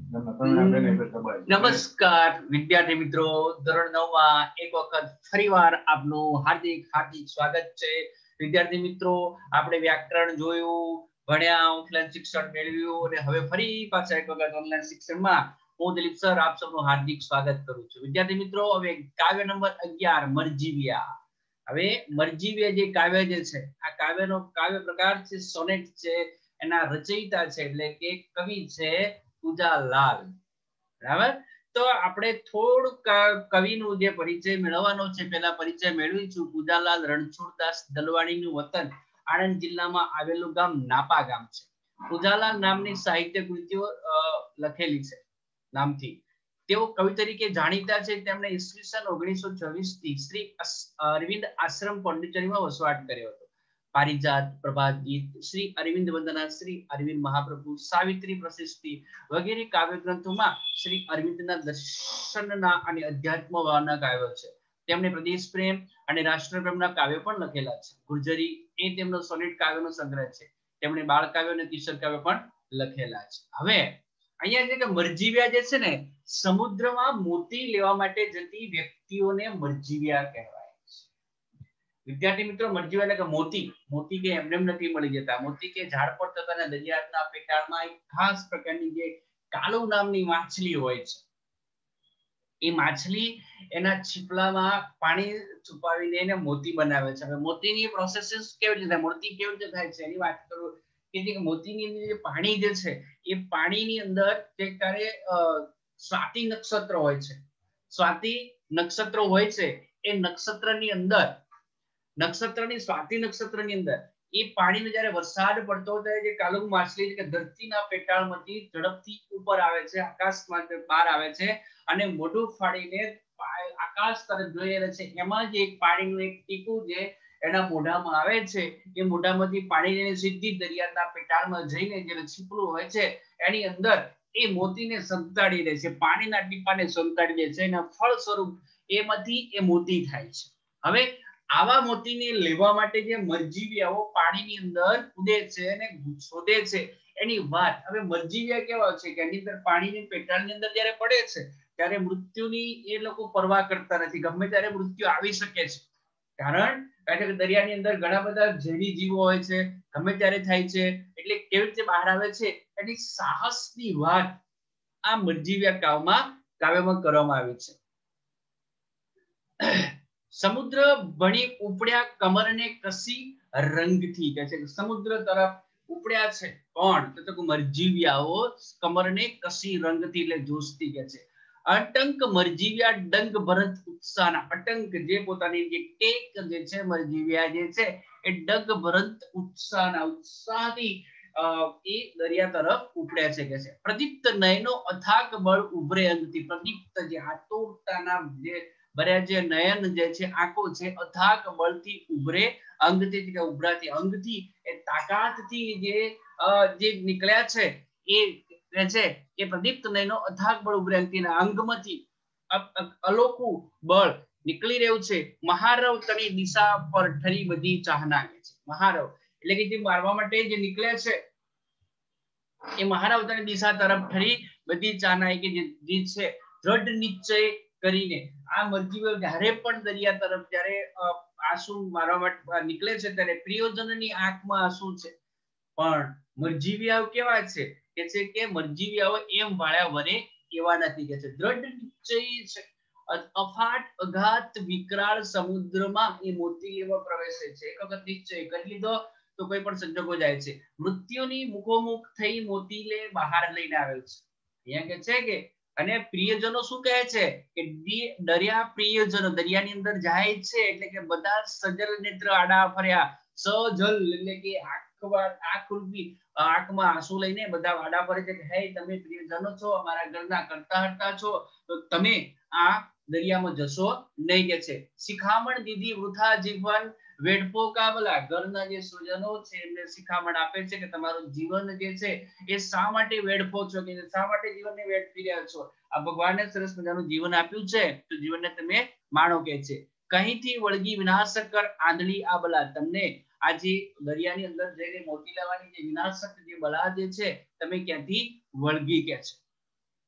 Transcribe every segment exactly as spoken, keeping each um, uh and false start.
નમસ્કાર વિદ્યાર્થી મિત્રો, ધોરણ નવ માં એક વખત ફરીવાર આપનું હાર્દિક હાર્દિક સ્વાગત છે। વિદ્યાર્થી મિત્રો, આપણે વ્યાકરણ જોયું, ભણ્યા, ઓફલાઈન શિક્ષણ મેળવ્યું અને હવે ફરી પાછા એક વખત ઓનલાઈન શિક્ષણમાં હું દિલીપ સર આપ સૌનું હાર્દિક સ્વાગત કરું છું। વિદ્યાર્થી મિત્રો, હવે કાવ્ય નંબર અગિયાર મરજીવ્યા। હવે મરજીવ્યા જે કાવ્ય જે છે, આ કાવ્યનો કાવ્ય પ્રકાર છે સોનેટ છે। એના રચયિતા છે એટલે કે કવિ છે પૂજાલાલ। બરાબર, તો આપણે થોડુંક કવિનું જે પરિચય મેળવવાનો છે, પહેલા પરિચય મેળવીશું। પૂજાલાલ રણછોડદાસ દલવાણીનું વતન આણંદ જિલ્લામાં આવેલું ગામ નાપા ગામ છે। પૂજાલાલ નામની સાહિત્ય કૃતિઓ લખેલી છે નામથી। તેઓ કવિ તરીકે જાણીતા છે। તેમણે ઈસવીસન ઓગણીસો છવ્વીસ થી શ્રી અરવિંદ આશ્રમ પોંડિચેરીમાં વસવાટ કર્યો હતો। પારિજાત, પ્રભાત ગીત, શ્રી અરવિંદ વંદના, શ્રી અરવિંદ મહાપ્રભુ, સાવિત્રી પ્રશસ્તિ વગેરે કાવ્ય ગ્રંથોમાં શ્રી અરવિંદના દર્શનના અને અધ્યાત્મવાદના કાવ્યો છે। તેમણે પ્રદેશ પ્રેમ અને રાષ્ટ્રપ્રેમના કાવ્યો પણ લખેલા છે। ગુર્જરી એ તેમનો સોનેટ કાવ્યનો સંગ્રહ છે। તેમણે બાળ કાવ્ય અને કિશોર કાવ્ય પણ લખેલા છે। હવે અહીંયા જે કે મરજીવ્યા જે છે ને, સમુદ્રમાં મોતી લેવા માટે જતી વ્યક્તિઓને મરજીવ્યા કહેવાય। વિદ્યાર્થી મિત્રો, મરજીવ્યા એટલે કે મોતી મોતી કે એમને નથી મળી જતા। મોતી કે ઝાડ પર થતા દરિયાના પેટાળમાં એક ખાસ પ્રકારની જે કાલુ નામની માછલી હોય છે, એ માછલી એના છીપલામાં પાણી છુપાવીને એને મોતી બનાવે છે। હવે મોતીની પ્રોસેસ કેવી રીતે, મોતી કેવી રીતે થાય છે એની વાત કરું કે જે મોતીની અંદર જે પાણી જે છે, એ પાણીની અંદર જે ક્યારે સ્વાતિ નક્ષત્ર હોય છે, સ્વાતિ નક્ષત્ર હોય છે, એ નક્ષત્રની અંદર નક્ષત્રની સ્વાતિ નક્ષત્રની અંદર એ પાણીનો જ્યારે વરસાદ પડતો હોય ત્યારે જે કાલુ માછલી કે ધરતીના પેટાળમાંથી ઝડપથી ઉપર આવે છે, આકાશમાં બહાર આવે છે અને મોઢું ફાડીને આકાશ તરફ જોઈ રહે છે। એમાં જે એક પાણીનું એક ટીપું જે એના મોઢામાં આવે છે, એ મોઢામાંથી પાણી સીધી દરિયાના પેટાળમાં જઈને જે છીપલું હોય છે એની અંદર એ મોતીને સંતાડી દે છે, પાણીના ટીપાને સંતાડી દે છે અને ફળ સ્વરૂપ એમાંથી એ મોતી થાય છે। હવે આવા મોતીને લેવા માટે જે મરજીવ્યાઓ પાણીની અંદર કૂદે છે અને શોધે છે એની વાત હવે મરજીવ્યા કેવા છે કે એની અંદર પાણીની પેટાળની અંદર જ્યારે પડે છે ત્યારે મૃત્યુની એ લોકો પરવા કરતા નથી। ગમે ત્યારે મૃત્યુ આવી શકે છે, કારણ કે દરિયાની અંદર ઘણા બધા ઝેરી જીવો હોય છે, ગમે ત્યારે થાય છે। એટલે કેવી રીતે બહાર આવે છે એની સાહસની વાત આ મરજીવ્યા કાવ્યમાં કાવ્યમાં કરવામાં આવી છે। સમુદ્ર ભણી ઉપડ્યા કમરને કસી રંગથી, કહે છે સમુદ્ર તરફ ઉપડ્યા છે કોણ, તો મરજીવ્યાઓ કમરને કસી રંગથી એટલે જોશથી કહે છે। અટંક મરજીવ્યા ડંગ ભરત ઉત્સાહના, અટંક જે પોતાની જે ટેક જે છે મરજીવ્યા જે છે એ ડગ ભરત ઉત્સાહના ઉત્સાહથી એ દરિયા તરફ ઉપડ્યા છે કે છે। પ્રદીપ્ત નયનો અથાગ બળ ઉભરે અંગથી, પ્રદીપ્ત જે આતુરતાના જે ભર્યા જે નયન જે છે, આંખો છે, અથાગ બળથી ઉભરે અંગથી કે ઉભરાતી અંગથી એ તાકાતથી જે જે નીકળ્યા છે એ છે કે પ્રદીપ્ત નયનો અથાગ બળ ઉભરે અંગથી અંગમાંથી અલોકું બળ નીકળી રહ્યું છે। મહારવ તની દિશા પર ઠરી બધી ચાહના છે। મહારવ એટલે કે જે મારવા માટે જે નીકળ્યા છે એ મહારવ તની દિશા તરફ ઠરી બધી ચાહના કે જે છે દ્રઢ નિશ્ચય કરીને આ મરજીવ્યો જ્યારે પણ દરિયા તરફ જ્યારે આંસુ મારવા માટે નીકળે છે ત્યારે પ્રિયોજનની આંખમાં આંસુ છે, પણ મરજીવ્યાઓ કેવા છે કે છે કે મરજીવ્યાઓ એમ વાળ્યા વરે એવા નથી કે છે, દ્રઢ નિશ્ચય છે। અફાટ અઘાત વિકરાળ સમુદ્રમાં એ મોતી લેવા પ્રવેશે છે। એક વખત નિશ્ચય કરી લીધો તો કોઈ પણ સંજોગો જાય છે। મૃત્યુની મુખોમુખ થઈ મોતી લે બહાર લઈને આવેલ છે। અહીંયા કે છે કે અને પ્રિયજનો શું કહે છે કે દરિયા પ્રિયજનો દરિયાની અંદર જાય છે એટલે કે બધા સજલ નેત્ર આડા ફર્યા, સજલ એટલે કે આંખમાં આંખ ઉલટી આંખમાં આંસુ લઈને બધા આડા ફરે છે કે હે તમે પ્રિયજનો છો, અમારા ઘરના કરતા હરતા છો, તો તમે આ દરિયામાં જશો નહીં કે છે। શિખામણ દીધી વૃથા જીવન વેડફો કાવલા, ઘરના જે સ્વજનો છે એમને શિખામણ આપે છે કે તમારું જીવન જે છે એ શા માટે વેડફો છો, કે શા માટે જીવનને વેડફી રહ્યા છો। આ ભગવાને સરસ મજાનું જીવન આપ્યું છે તો જીવનને તમે માણો કે છે। કહીથી વળગી વિનાશક આંધળી આ બલા, તમને આજે દરિયાની અંદર જઈને મોતી લેવાની જે વિનાશક જે બલા જે છે તમે ક્યાંથી વળગી કે છે।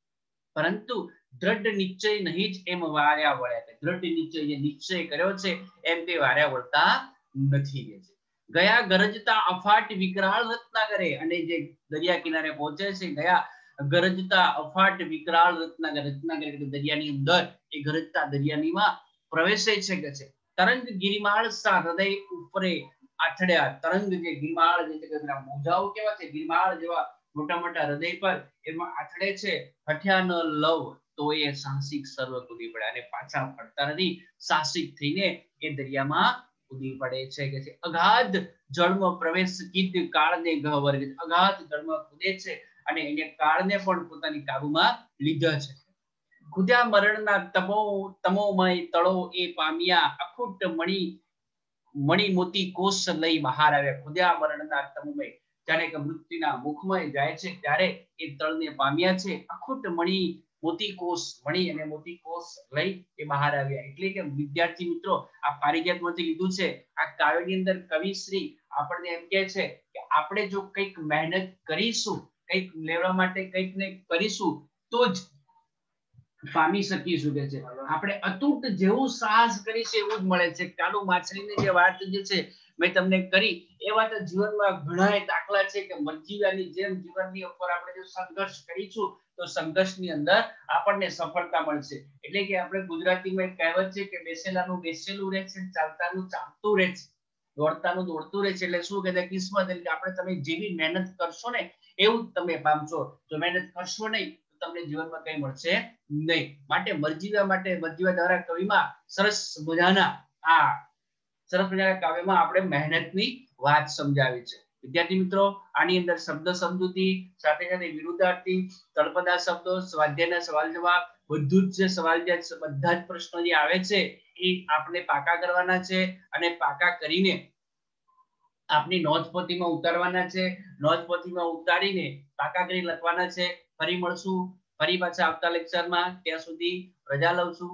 પરંતુ દ્રઢ નિશ્ચય નહીં જ એમ વાર્યા વળ્યા કે દ્રઢ નિશ્ચય જે નિશ્ચય કર્યો છે એમ તે વાર્યા વળતા નથી કે છે. ગયા ગરજતા અફાટ વિકરાળ રત્નાકરે, અને જે દરિયા કિનારે પહોંચે છે ગયા ગરજતા અફાટ વિકરાળ રત્નાકર, રત્નાકર એટલે દરિયાની અંદર એ ગરજતા દરિયાની માં પ્રવેશે છે કે છે. તરંગ ગિરિમાળ સા હૃદય ઉપરે આથડ્યા, તરંગ જે ગિરિમાળ જે છે કે મોજાઓ કેવા છે ગિરિમાળ જેવા મોટા મોટા હૃદય પર એમાં આથડે છે. હઠ્યા ન લવ તો એ સાહસિક સર્વ કૂદી પડે, અને પાછા ફરતા નથી, સાહસિક થઈને એ દરિયામાં કૂદી પડે છે કે છે. અગાધ જળમાં પ્રવેશ કીધ કાળને ગહ્વર, અગાધ જળમાં કૂદે છે અને એને કાળને પણ પોતાની કાબુમાં લીધા છે. ખુદ્યા મરણના તમો તમોમય તળો એ પામ્યા, અખૂટ મણી મણી મોતી કોષ લઈ બહાર આવ્યા. ખુદ્યા મરણના તમોમય, જાણે કે મૃત્યુના મુખમાં જાય છે ત્યારે એ તળને પામ્યા છે. અખૂટ મણી મોતી કોષ, મણી અને મોતી કોષ લઈ એ બહાર આવ્યા. એટલે કે વિદ્યાર્થી મિત્રો આ પારિજાતમાંથી લીધું છે. આ કાવ્યની અંદર કવિશ્રી આપણને એમ કહે છે કે આપણે જો કંઈક મહેનત કરીશું, કંઈક લેવા માટે કંઈક ને કરીશું તો જ પામી શકીશું કે છે. આપણે અતૂટ જેવું સાહસ કરીશું એવું જ મળે છે. કાળુ માછલીની જે વાત જે છે મેં તમને કરી એ વાત જીવનમાં ઘણા દાખલા છે કે મરજીવાની જેમ જીવનની ઉપર આપણે જો સંઘર્ષ કરીશું તો સંઘર્ષની અંદર આપણને સફળતા મળશે. એટલે કે આપણે ગુજરાતીમાં એક કહેવત છે કે બેસેલાનું બેસેલું રહે છે, ચાલતાનું ચાલતું રહે છે, દોડતાનું દોડતું રહે છે. એટલે શું કે કિસ્મત, એટલે આપણે તમે જેવી મહેનત કરશો ને એવું જ તમે પામશો. જો મહેનત કરશો નહીં તો તમને જીવનમાં કઈ મળશે નહીં. માટે મરજીવા માટે મરજીવા દ્વારા કવિમાં સરસ મજાના આ સરસ મજાના કાવ્યમાં આપણે મહેનતની વાત સમજાવી છે. વિદ્યાર્થી મિત્રો આની અંદર શબ્દ સમજૂતી સાથે સાથે વિરુદ્ધાર્થી, તળપદા શબ્દો, સ્વાધ્યાયના સવાલ જવાબ, બધું જ જે સવાલ જે બધા જ પ્રશ્નો જે આવે છે એ આપણે પાકા કરવાના છે, અને પાકા કરીને આપની નોંધપોથીમાં ઉતારવાના છે. નોંધપોથીમાં ઉતારીને પાકા કરી લખવાના છે. ફરી મળશું ફરી પાછા આવતા લેક્ચરમાં. ત્યાં સુધી રજા લઉં છું.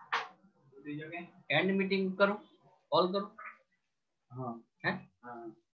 એન્ડ મીટિંગ કરું, કોલ કરું. હા હે હા